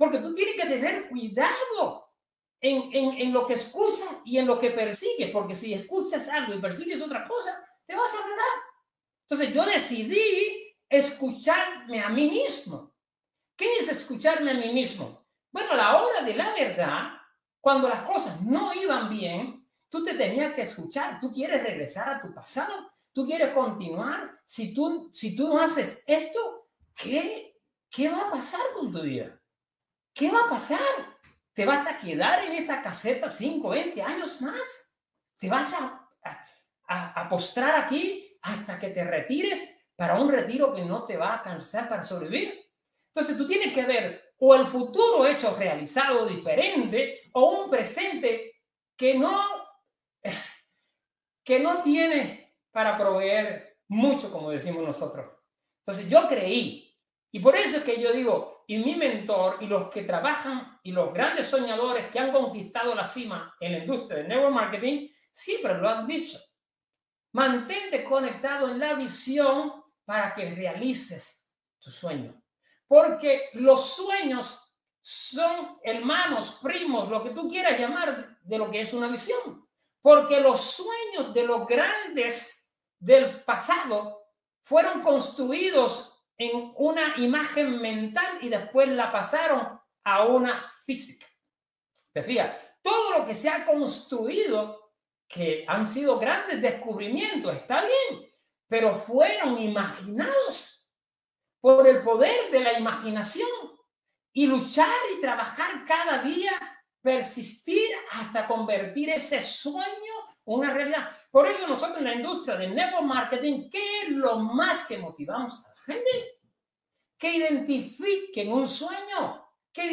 Porque tú tienes que tener cuidado en lo que escuchas y en lo que persigues, porque si escuchas algo y persigues otra cosa, te vas a enredar. Entonces yo decidí escucharme a mí mismo. ¿Qué es escucharme a mí mismo? Bueno, a la hora de la verdad, cuando las cosas no iban bien, tú te tenías que escuchar. Tú quieres regresar a tu pasado. Tú quieres continuar. Si tú no haces esto, ¿qué va a pasar con tu vida? ¿Qué va a pasar? ¿Te vas a quedar en esta caseta 5, 20 años más? ¿Te vas a postrar aquí hasta que te retires para un retiro que no te va a alcanzar para sobrevivir? Entonces tú tienes que ver o el futuro hecho realizado diferente o un presente que no tiene para proveer mucho, como decimos nosotros. Entonces yo creí, y por eso es que yo digo, y mi mentor y los que trabajan y los grandes soñadores que han conquistado la cima en la industria del network marketing siempre lo han dicho. Mantente conectado en la visión para que realices tu sueño. Porque los sueños son hermanos, primos, lo que tú quieras llamar de lo que es una visión. Porque los sueños de los grandes del pasado fueron construidos en una imagen mental y después la pasaron a una física. ¿Te fijas? Todo lo que se ha construido, que han sido grandes descubrimientos, está bien, pero fueron imaginados por el poder de la imaginación y luchar y trabajar cada día, persistir hasta convertir ese sueño en una realidad. Por eso nosotros en la industria del network marketing, ¿qué es lo más que motivamos a la gente? Que identifiquen un sueño,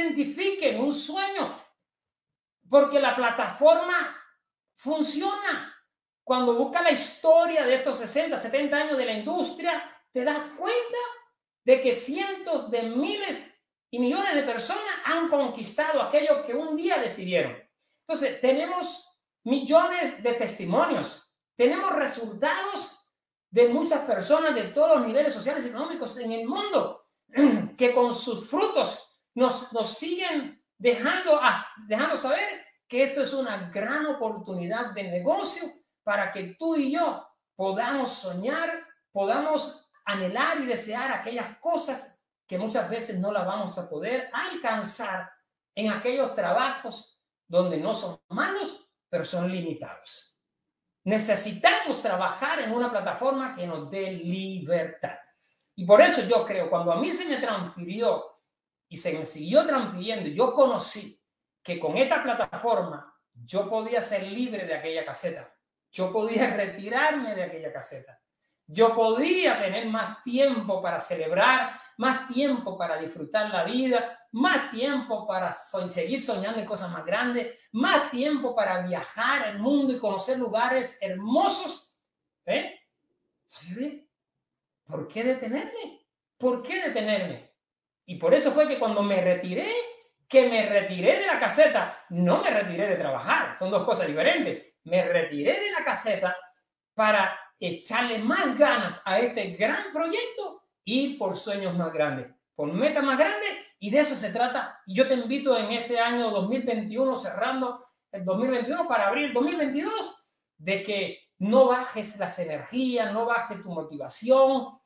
porque la plataforma funciona. Cuando buscas la historia de estos 60, 70 años de la industria, te das cuenta de que cientos de miles y millones de personas han conquistado aquello que un día decidieron. Entonces, tenemos millones de testimonios, tenemos resultados de muchas personas de todos los niveles sociales y económicos en el mundo que con sus frutos nos siguen dejando saber que esto es una gran oportunidad de negocio para que tú y yo podamos soñar, podamos anhelar y desear aquellas cosas que muchas veces no las vamos a poder alcanzar en aquellos trabajos donde no son malos, pero son limitados. Necesitamos trabajar en una plataforma que nos dé libertad. Y por eso yo creo, cuando a mí se me transfirió y se me siguió transfiriendo, yo conocí que con esta plataforma yo podía ser libre de aquella caseta. Yo podía retirarme de aquella caseta. Yo podía tener más tiempo para celebrar, más tiempo para disfrutar la vida, más tiempo para seguir soñando en cosas más grandes, más tiempo para viajar el mundo y conocer lugares hermosos. Entonces, ¿por qué detenerme? ¿Por qué detenerme? Y por eso fue que cuando me retiré de la caseta, no me retiré de trabajar, son dos cosas diferentes. Me retiré de la caseta para echarle más ganas a este gran proyecto y por sueños más grandes, por metas más grandes, y de eso se trata. Y yo te invito en este año 2021, cerrando el 2021 para abrir el 2022, de que no bajes las energías, no bajes tu motivación,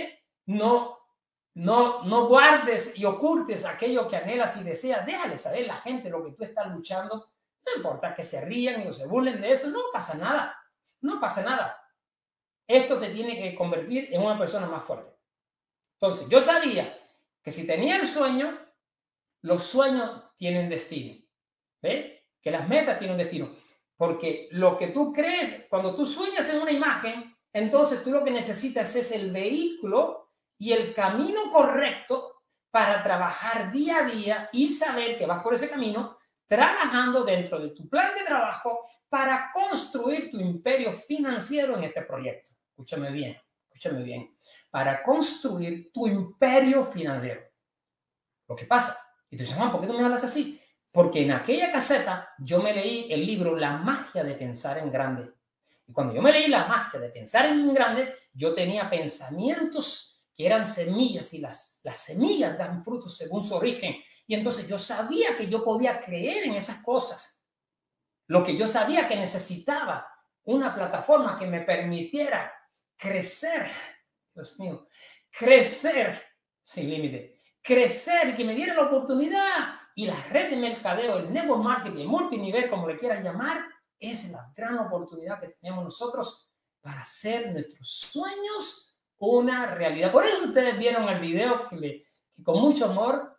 no guardes y ocultes aquello que anhelas y deseas. Déjale saber a la gente lo que tú estás luchando. No importa que se rían o se burlen de eso, no pasa nada. No pasa nada. Esto te tiene que convertir en una persona más fuerte. Entonces, yo sabía que si tenía el sueño, los sueños tienen destino. ¿Ves? Que las metas tienen destino. Porque lo que tú crees, cuando tú sueñas en una imagen, entonces tú lo que necesitas es el vehículo y el camino correcto para trabajar día a día y saber que vas por ese camino, trabajando dentro de tu plan de trabajo para construir tu imperio financiero en este proyecto. Escúchame bien. Para construir tu imperio financiero. Lo que pasa, y tú dices, ¿por qué tú me hablas así? Porque en aquella caseta yo me leí el libro La magia de pensar en grande. Y cuando yo me leí La magia de pensar en grande, yo tenía pensamientos que eran semillas y las semillas dan frutos según su origen. Y entonces yo sabía que yo podía creer en esas cosas. Lo que yo sabía que necesitaba, una plataforma que me permitiera crecer, Dios mío, crecer sin límite, crecer y que me diera la oportunidad. Y la red de mercadeo, el network marketing, multinivel, como le quieras llamar, es la gran oportunidad que tenemos nosotros para hacer nuestros sueños una realidad. Por eso ustedes vieron el video que con mucho amor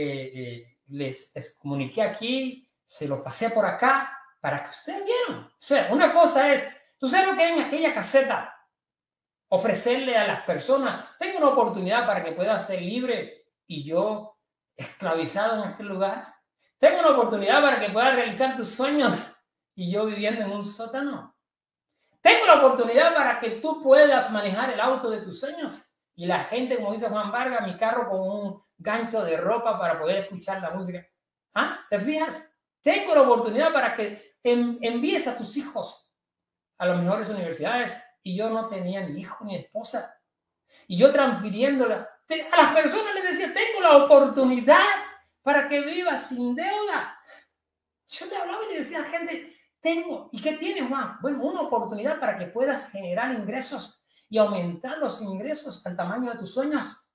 les comuniqué aquí, se lo pasé por acá para que ustedes vieran. O sea, una cosa es, tú sabes lo que hay en aquella caseta, ofrecerle a las personas, tengo una oportunidad para que pueda ser libre y yo esclavizado en aquel lugar. Tengo una oportunidad para que puedas realizar tus sueños y yo viviendo en un sótano. Tengo la oportunidad para que tú puedas manejar el auto de tus sueños y la gente, como dice Juan Vargas, mi carro con un gancho de ropa para poder escuchar la música. ¿Ah? ¿Te fijas? Tengo la oportunidad para que envíes a tus hijos a las mejores universidades y yo no tenía ni hijo ni esposa. Y yo transfiriéndola a las personas les decía, tengo la oportunidad para que vivas sin deuda. Yo le hablaba y le decía a la gente, tengo, ¿y qué tienes, Juan? Bueno, una oportunidad para que puedas generar ingresos y aumentar los ingresos al tamaño de tus sueños.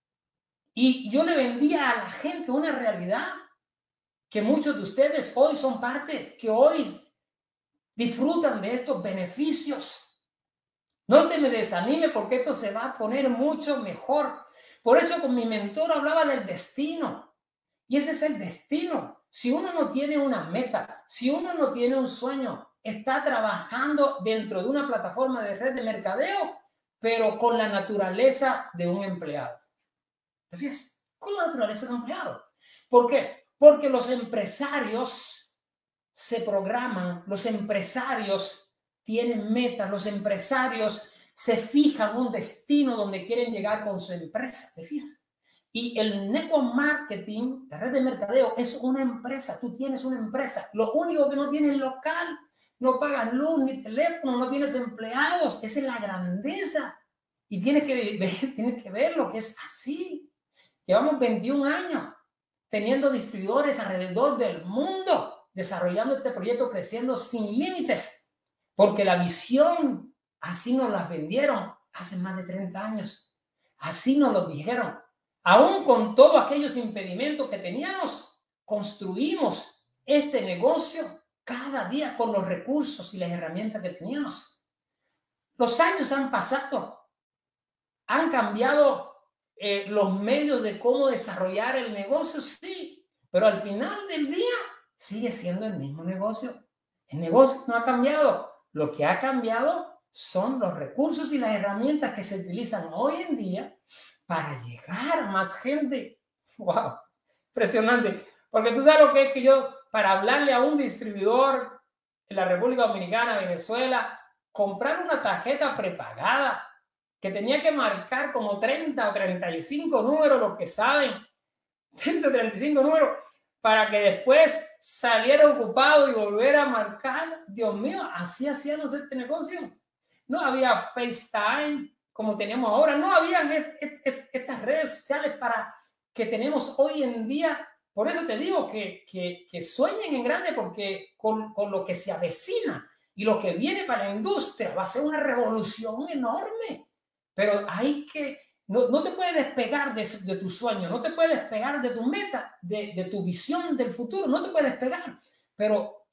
Y yo le vendía a la gente una realidad que muchos de ustedes hoy son parte, que hoy disfrutan de estos beneficios. No te me desanime porque esto se va a poner mucho mejor. Por eso con mi mentor hablaba del destino. Y ese es el destino. Si uno no tiene una meta, si uno no tiene un sueño, está trabajando dentro de una plataforma de red de mercadeo, pero con la naturaleza de un empleado. ¿Te fijas? Con la naturaleza de un empleado. ¿Por qué? Porque los empresarios se programan, los empresarios tienen metas, los empresarios se fijan un destino donde quieren llegar con su empresa. ¿Te fijas? Y el network marketing, la red de mercadeo, es una empresa. Tú tienes una empresa. Lo único que no tienes local, no pagan luz ni teléfono, no tienes empleados. Esa es la grandeza. Y tienes que ver lo que es así. Llevamos 21 años teniendo distribuidores alrededor del mundo, desarrollando este proyecto, creciendo sin límites. Porque la visión, así nos las vendieron hace más de 30 años. Así nos lo dijeron. Aún con todos aquellos impedimentos que teníamos, construimos este negocio cada día con los recursos y las herramientas que teníamos. Los años han pasado, han cambiado los medios de cómo desarrollar el negocio, sí, pero al final del día sigue siendo el mismo negocio. El negocio no ha cambiado. Lo que ha cambiado son los recursos y las herramientas que se utilizan hoy en día para llegar a más gente. ¡Wow! Impresionante. Porque tú sabes lo que es que yo, para hablarle a un distribuidor en la República Dominicana, Venezuela, comprar una tarjeta prepagada que tenía que marcar como 30 o 35 números, los que saben, 30 o 35 números, para que después saliera ocupado y volviera a marcar. Dios mío, así hacíamos este negocio. No había FaceTime como tenemos ahora. No había estas redes sociales para que tenemos hoy en día. Por eso te digo que sueñen en grande, porque con lo que se avecina y lo que viene para la industria va a ser una revolución enorme. Pero hay que, no te puedes despegar de tu sueño, no te puedes despegar de tu meta, de tu visión del futuro, no te puedes despegar. Pero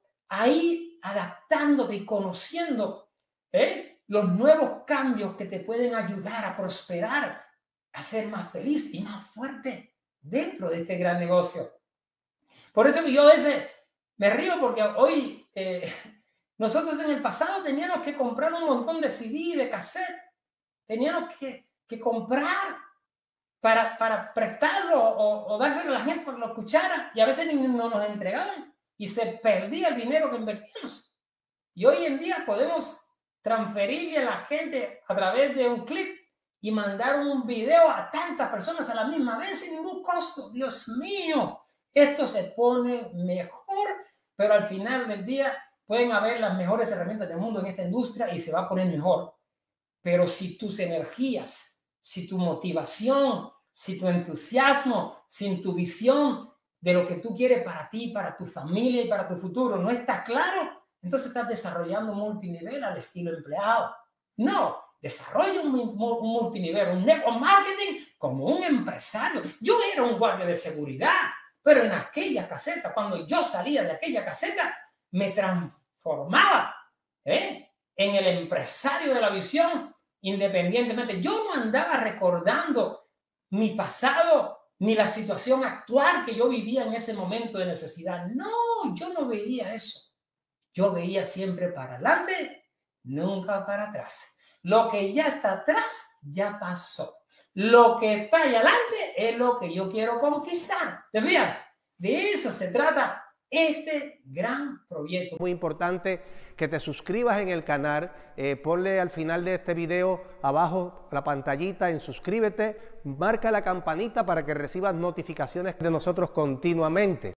ahí adaptándote y conociendo los nuevos cambios que te pueden ayudar a prosperar, a ser más feliz y más fuerte dentro de este gran negocio. Por eso que yo a veces me río, porque hoy nosotros en el pasado teníamos que comprar un montón de CD, de cassette, teníamos que comprar para prestarlo o dárselo a la gente para que lo escuchara, y a veces no nos entregaban y se perdía el dinero que invertíamos. Y hoy en día podemos transferirle a la gente a través de un clic y mandar un video a tantas personas a la misma vez sin ningún costo. Dios mío, esto se pone mejor, pero al final del día pueden haber las mejores herramientas del mundo en esta industria y se va a poner mejor. Pero si tus energías, si tu motivación, si tu entusiasmo, sin tu visión de lo que tú quieres para ti, para tu familia y para tu futuro no está claro, entonces estás desarrollando un multinivel al estilo empleado. No, desarrolla un multinivel, un network marketing como un empresario. Yo era un guardia de seguridad, pero en aquella caseta, cuando yo salía de aquella caseta, me transformaba en el empresario de la visión, independientemente. Yo no andaba recordando mi pasado ni la situación actual que yo vivía en ese momento de necesidad. No, yo no veía eso. Yo veía siempre para adelante, nunca para atrás. Lo que ya está atrás, ya pasó. Lo que está ahí adelante es lo que yo quiero conquistar. ¿Te fijas? De eso se trata este gran proyecto. Muy importante que te suscribas en el canal, ponle al final de este video abajo la pantallita en suscríbete, marca la campanita para que recibas notificaciones de nosotros continuamente.